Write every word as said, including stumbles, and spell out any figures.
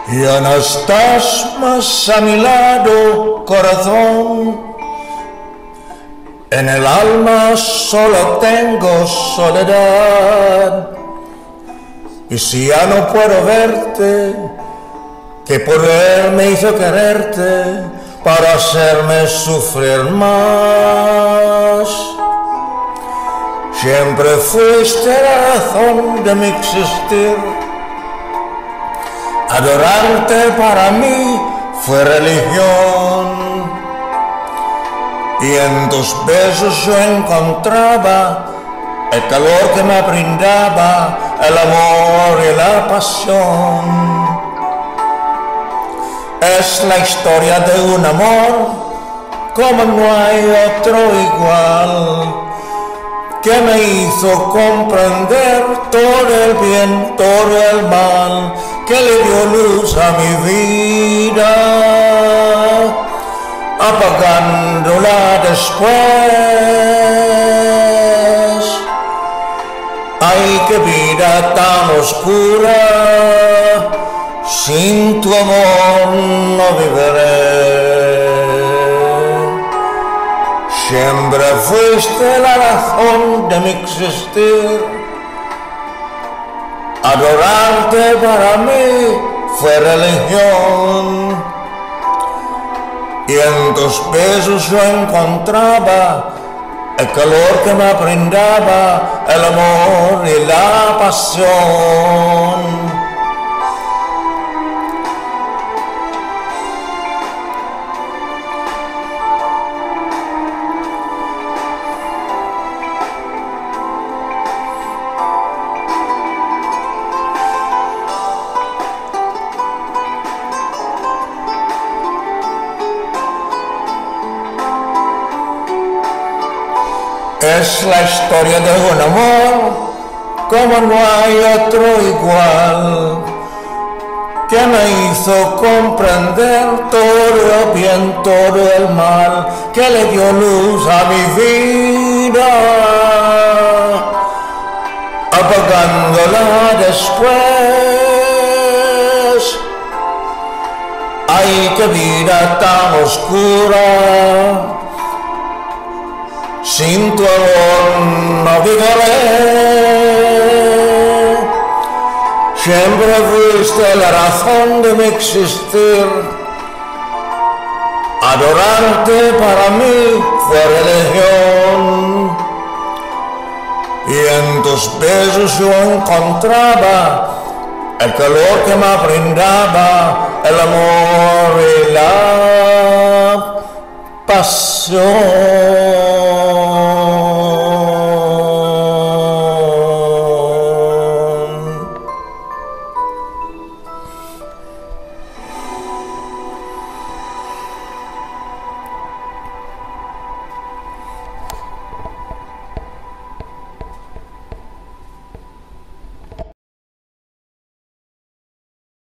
Ya no estás más a mi lado, corazón. En el alma solo tengo soledad. Y si ya no puedo verte, ¿qué poder me hizo quererte para hacerme sufrir más? Siempre fuiste la razón de mi existir. Adorarte para mí fue religión. Y en tus besos yo encontraba el calor que me brindaba el amor y la pasión. Es la historia de un amor como no hay otro igual, que me hizo comprender todo el bien, todo el mal, que le dio luz a mi vida, apagándola después. Ay, qué vida tan oscura, sin tu amor no viviré. Siempre fuiste la razón de mi existir. Adorarte para mí fue religión. Y en tus besos yo encontraba el calor que me brindaba el amor y la pasión. Es la historia de un amor como no hay otro igual, que me hizo comprender todo el bien, todo el mal, que le dio luz a mi vida, apagándola después. Ay, qué vida tan oscura, sin tu amor no viviré. Siempre fuiste la razón de mi existir. Adorarte para mí fue religión. Y en tus besos yo encontraba el calor que me brindaba el amor y la pasión.